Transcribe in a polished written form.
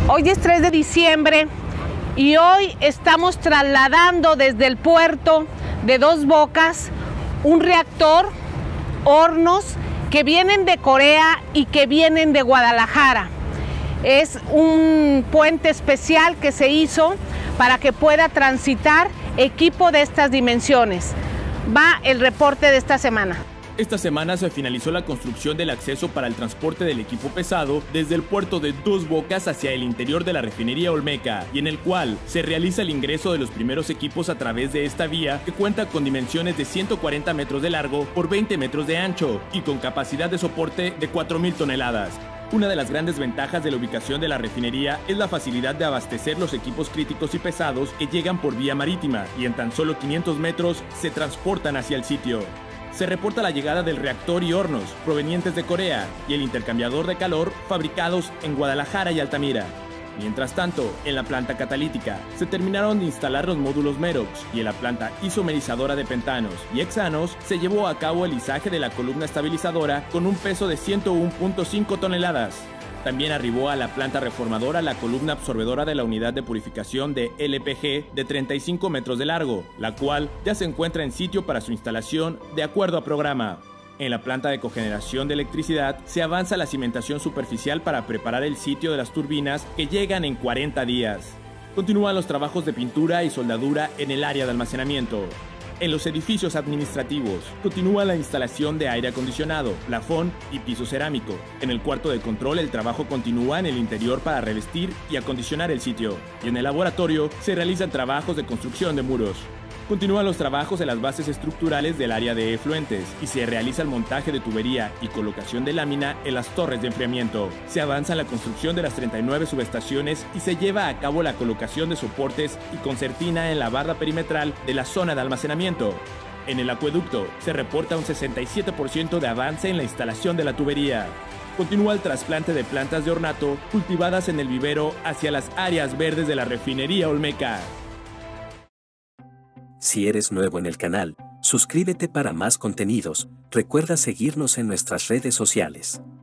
Hoy es 3 de diciembre y hoy estamos trasladando desde el puerto de Dos Bocas un reactor, hornos que vienen de Corea y que vienen de Guadalajara. Es un puente especial que se hizo para que pueda transitar equipo de estas dimensiones. Va el reporte de esta semana. Esta semana se finalizó la construcción del acceso para el transporte del equipo pesado desde el puerto de Dos Bocas hacia el interior de la refinería Olmeca, y en el cual se realiza el ingreso de los primeros equipos a través de esta vía que cuenta con dimensiones de 140 metros de largo por 20 metros de ancho y con capacidad de soporte de 4.000 toneladas. Una de las grandes ventajas de la ubicación de la refinería es la facilidad de abastecer los equipos críticos y pesados que llegan por vía marítima y en tan solo 500 metros se transportan hacia el sitio. Se reporta la llegada del reactor y hornos provenientes de Corea y el intercambiador de calor fabricados en Guadalajara y Altamira. Mientras tanto, en la planta catalítica se terminaron de instalar los módulos Merox y en la planta isomerizadora de pentanos y hexanos se llevó a cabo el izaje de la columna estabilizadora con un peso de 101.5 toneladas. También arribó a la planta reformadora la columna absorbedora de la unidad de purificación de LPG de 35 metros de largo, la cual ya se encuentra en sitio para su instalación de acuerdo a programa. En la planta de cogeneración de electricidad se avanza la cimentación superficial para preparar el sitio de las turbinas que llegan en 40 días. Continúan los trabajos de pintura y soldadura en el área de almacenamiento. En los edificios administrativos, continúa la instalación de aire acondicionado, plafón y piso cerámico. En el cuarto de control, el trabajo continúa en el interior para revestir y acondicionar el sitio. Y en el laboratorio, se realizan trabajos de construcción de muros. Continúan los trabajos en las bases estructurales del área de efluentes y se realiza el montaje de tubería y colocación de lámina en las torres de enfriamiento. Se avanza en la construcción de las 39 subestaciones y se lleva a cabo la colocación de soportes y concertina en la barra perimetral de la zona de almacenamiento. En el acueducto se reporta un 67% de avance en la instalación de la tubería. Continúa el trasplante de plantas de ornato cultivadas en el vivero hacia las áreas verdes de la refinería Olmeca. Si eres nuevo en el canal, suscríbete para más contenidos. Recuerda seguirnos en nuestras redes sociales.